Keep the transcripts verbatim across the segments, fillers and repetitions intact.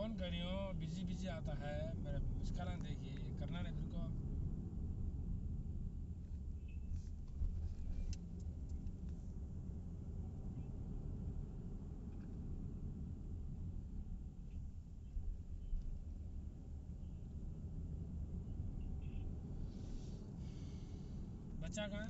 फोन करियो busy busy आता है मेरा मिस कॉल देखिए करना नहीं फिर को बच्चा कहाँ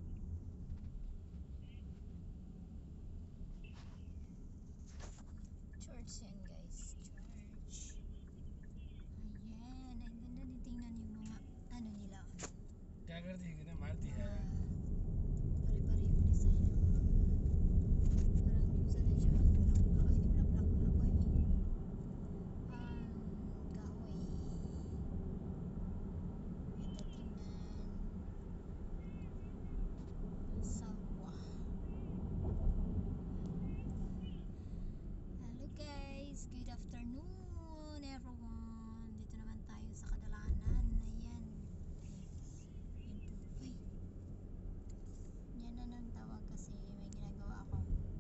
Church yan guys, church. Ayan, ang ganda din tingnan yung mga ano nila. क्या करती है कितने मारती है Pare-pare yung design ng mga parang kung saan na siya. Ay, di ba black na ako eh. Um, kahoy. Ganda tingnan. Sawa. Hello guys, good afternoon everyone. Dito naman tayo sa Kadalanan. Ayan. Yan po. Uy. Yan na nang tawag kasi may ginagawa ako.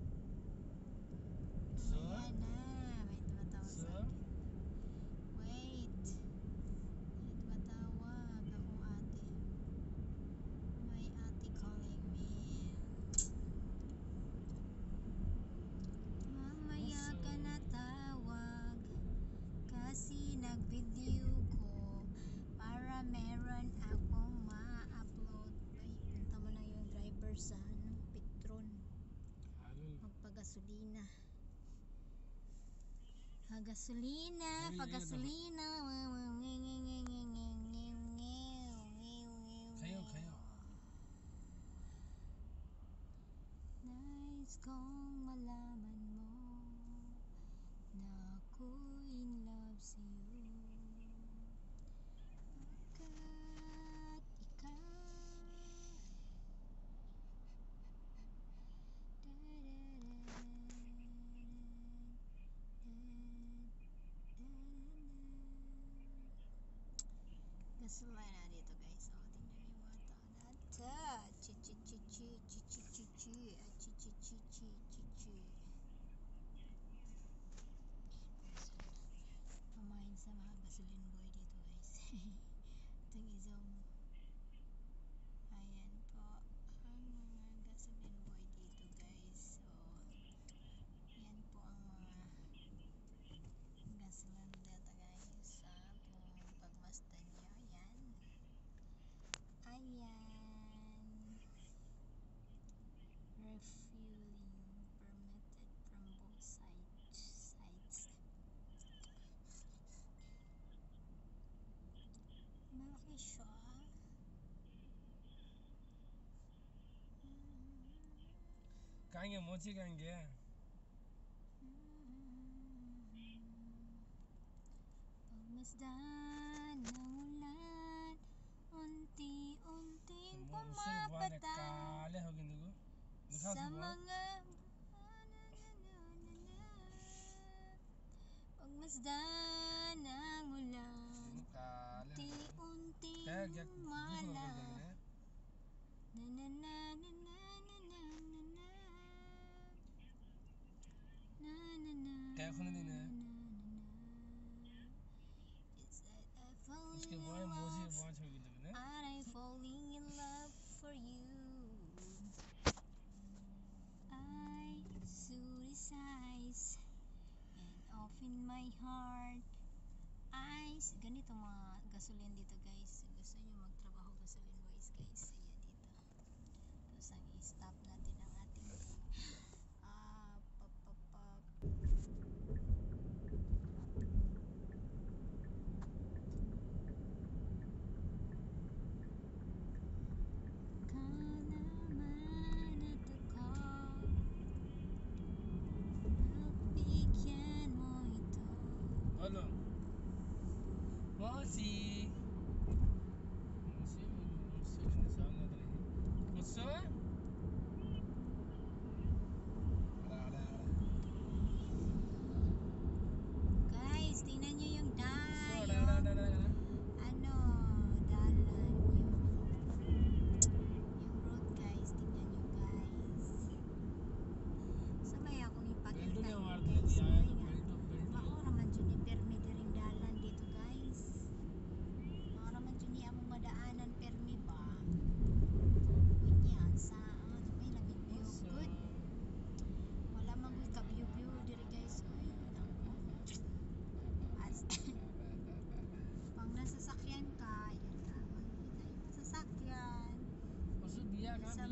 So? Ayan na. May tumatawag So? sa akin. Wait. May tumatawag akong ate. My ate calling me. Mamaya ka na tawag kasi nag-video ko para meron akong ma-upload. Ay, punta mo na yung driver sa ano, Petron. हालुल Magpagasolina. Pagasolina, Ay, pagasolina. खायो खायो Nice kong malaman mo na ako in love sa'yo. Pagkat ikaw gasolina dito guys. O, tingnan niyo yung mga tao natin. Chi chi chi chi chi chi chi chi chi chi chi chi chi chi. Pamain sa mga gasoline boy dito guys. Itong isang ayan po ang mga gasoline boy dito guys. So, yan po ang mga gasoline dito guys. Sa kung pagmasdan nyo, ayan. Ayan. Refueling permitted from both sides. sides. Malaki siya. कहेंगे मोची कहेंगे Pagmasdan ng ulan, unti-unting उससे बात है pumapatay काले हो गए देखो दिखा sa उसको mga pagmasdan ng ulan, काले unti-unting क्या क्या दूसरा mala. कर देंगे Na na na na na na na na na. Na na na. क्या खुद नहीं है It's that I fall उसके in बाद मोची love पांच हो गए देखो and I'm falling in love for you. I saw his eyes and open my heart. Eyes, ganito mga gasolin dito guys. Gusto nyo magtrabaho gasolin wise guys. Ayan dito. Tapos ang i-stop natin ang ating ah, pop pop pop. Kalaman at ako, nagbigyan mo ito. Hello मोची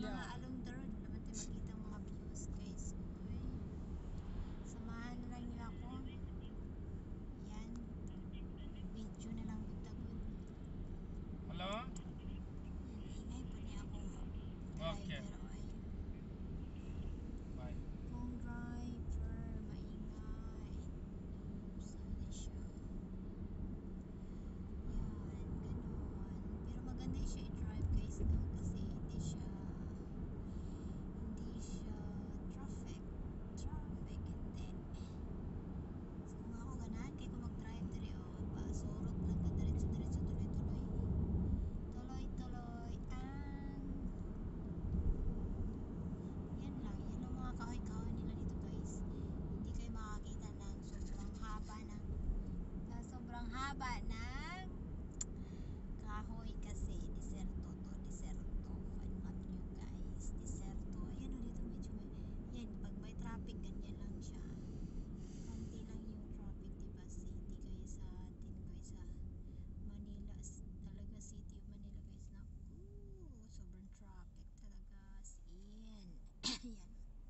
mga Yeah. along the road naman tayo makita ang mga views guys. Uy, samahan na lang nila ako. Yan, video na lang gud-tagod. Hello? Yan, ingay po niya ako. Okay. Driver, oy. Bye. Kung driver, maingay. Sana siya. Yan, ganun. Pero maganda siya i-drive guys, no? Kasi hindi siya hindi siya traffic. Traffic, hindi. So, kung ako ganahan kay ko mag-drive diri, oh, pasurot lang ka diretso-diretso, tuloy-tuloy. Tuloy-tuloy ang yan lang, yan ang mga kahoy-kahoy nila dito guys. Hindi kayo makakita ng sobrang haba ng sa sobrang haba ng kahoy kasi diserto to, diserto. Ano nga nyo guys, diserto. Ayan o, dito medyo may, yan, pag may traffic, ganyan lang siya. Konti lang yung traffic, diba? City kayo sa atin guys sa Manila, s- talaga city of Manila guys. Naku, sobrang traffic talaga as in. Ayan.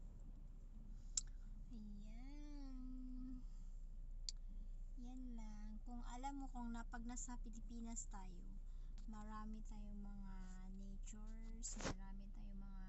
Ayan. Yan lang. Kung alam mo kung na pag nasa Pilipinas tayo, marami tayong mga natures, marami tayong mga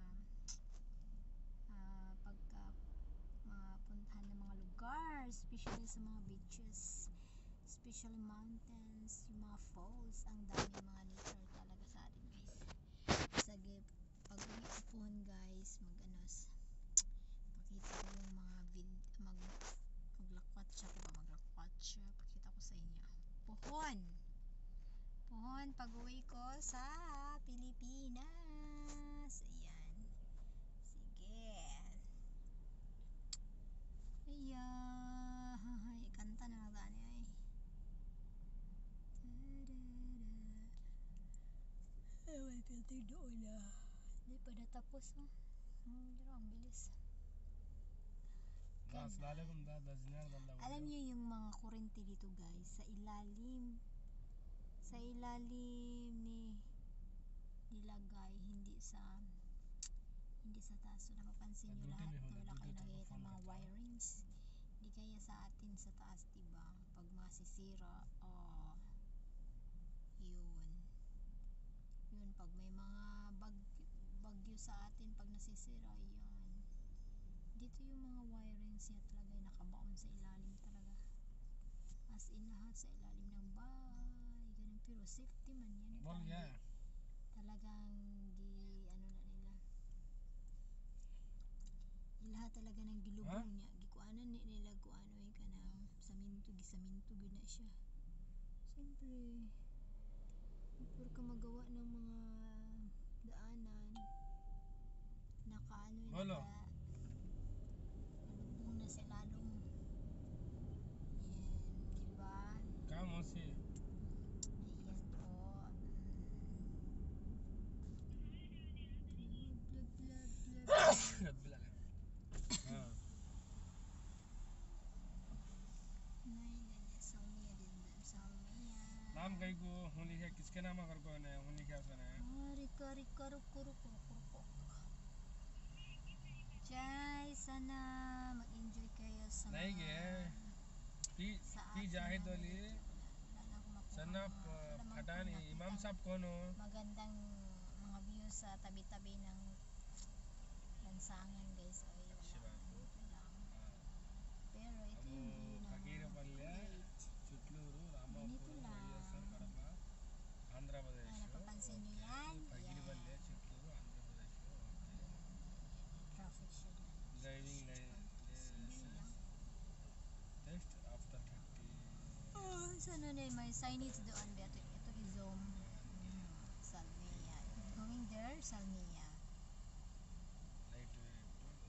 ah, pagka mga puntahan ng mga lugar, especially sa mga beaches, especially mountains, yung mga falls, ang daming mga nature talaga sa atin guys. Sige, pag uwi ko pohon guys, mag anos, pakita ko yung mga vid, mag maglakwat siya, diba? Maglakwat siya, pakita ko sa inyo. Pohon! Pohon pag uwi ko sa Pilipinas. Ayan. Sige. Ayan. Kanta na lang tani ay. Ewan pilting doon na. Hindi pa natapos oh. Hmm, pero ang bilis. Das lalagum da das dinar dalla. Alam niyo yung mga kurente dito guys, sa ilalim sa ilalim ni nilagay, hindi sa hindi sa taas. So napapansin niyo lahat na wala kayo nakikita mga wirings. Hindi kaya sa atin sa taas, diba? Pag masisira, oh, yun. Yun, pag may mga bag, bagyo sa atin, pag nasisira, yan. Dito yung mga wirings niya talaga nakabaon sa ilalim talaga. As in lahat sa ilalim ng bahay. Ganun. Pero safety man yan. Bol Talagang ya. gi- Talagang gi, ano na nila. Lahat talaga ng gilubong Ha? niya. Gikuanan ni nila kuano eh ka ng saminto, gisaminto gud na siya. Siyempre, before ka magawa ng mga daanan, nakaano na Bolo. ka, nalubong na sa lalong. Yan, diba? Kam hosi. Ayan po. Mm. Blah, blah, blah, blah. Bilal. हाँ नहीं नहीं सौम्या दिन सौम्या नाम कहीं को हूँ लिखा किसके नाम अगर को ने हूँ लिखा उसका ने अरे करी करू करू करू करू करू Jai, sana mag-enjoy kayo sa नहीं mga गए पी sa पी atin जाहिद na वाली wala na akong makuha सन्ना mga- wala man फटानी akong इमाम nakitang साहब कौन हो magandang mga views sa tabi-tabi ng lansangan guys. Ay, wala. Shiba. Ito lang. Pero ito Abo, yung view ng Kagirapalli, Kuwait. Chutluru Ganito Ramapur lang. YSR Kadapa Andhra Pradesh Ay, napapansin nyo yan? Kagirapalli Yan. Chutluru Andhra Pradesh Traffic siya dyan. Driving Sandali lang. Test after thirty Oh, sana na may signage doon. Beto, ito i-zoom. Mm, Salmia. Going there, Salmia. Light weight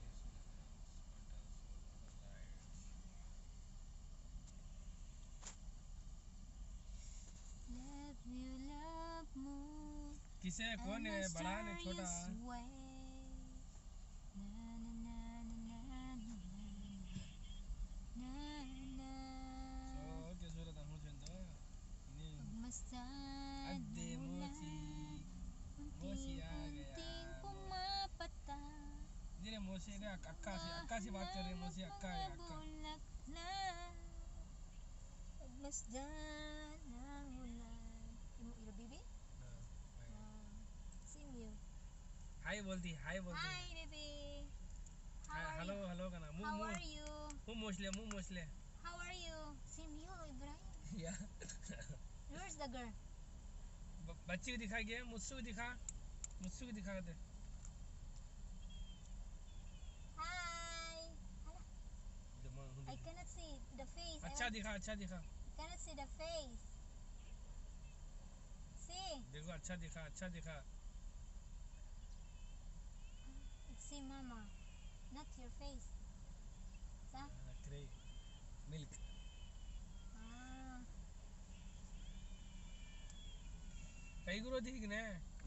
Love you, love mo. किसे कौन है बड़ा ने छोटा Way. Na na na na na na na na na. so के सूरत हम चंदा ini Pagmasdan Adde mo Mosi lang Mosi आ unting-unting गया pumapasok मुझसे रे अक्का से अक्का से बात कर रही है मुझसे अक्का है अक्का Bulaklak, pagmasdan ng ulan. Imo ilo baby? Ah, sing you. हाय बोलती हाय बोलती Hi baby. How hi are hello you? Hello करना मुंह How मुंह are you? मुंह मोछले मुंह मोछले How are you? Same you, Ibrahim. या Where's the girl? ब- बच्ची को दिखा गया मुझसे को दिखा मुझसे को दिखा दे Hi. Hala, दिमाग I हुंदी cannot see the face. I अच्छा want, दिखा अच्छा दिखा cannot see the face. See, देखो अच्छा दिखा अच्छा दिखा see mama, not your face. Sa? क्रे मिल्क Ah. कई गुरो दिख ने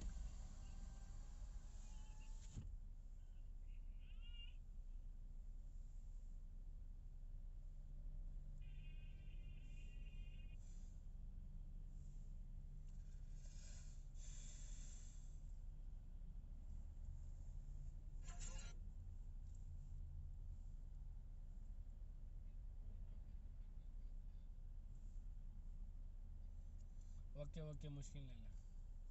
ओके ओके मुश्किल नहीं ला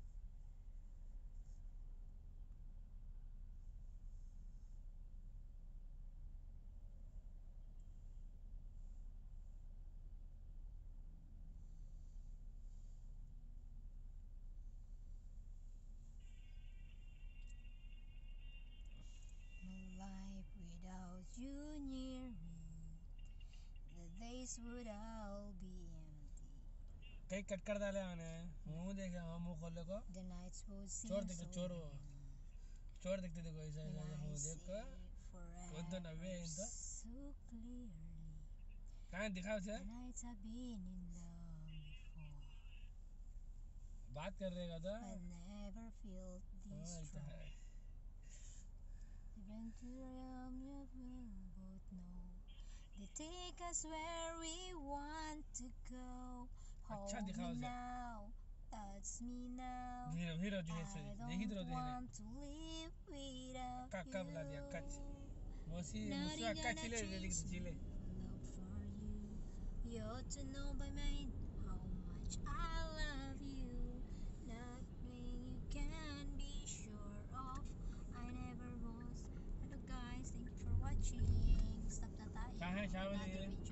No life without you near me. The days would all be empty. कई कट कर डाले आने मुंह देखे हाँ मुंह खोले को The nights would seem चोर देखते so चोर हो long. चोर देखते देखो ऐसा When ऐसा I मुंह see देख कर forever नव्वे इंदा so clearly. कहाँ दिखाओ से The nights I've been in love before. बात कर रहेगा तो I never felt हाँ this इतना strong. है Adventure you both know. They take us where we want to go. अच्छा Hold दिखाओ me से now, touch me now. Hero hero जो है I देखी तो don't देखने want to live without अक्का अक्का बुला दिया अक्का मोसी you. मुझसे Nothing अक्का gonna चिले दे दी change चिले love for you. You ought to know by mine how much I love you. Nothing you can be sure of. I never was. Hello guys, thank you for watching. Stop na tayo. कहाँ है Shawli Another video.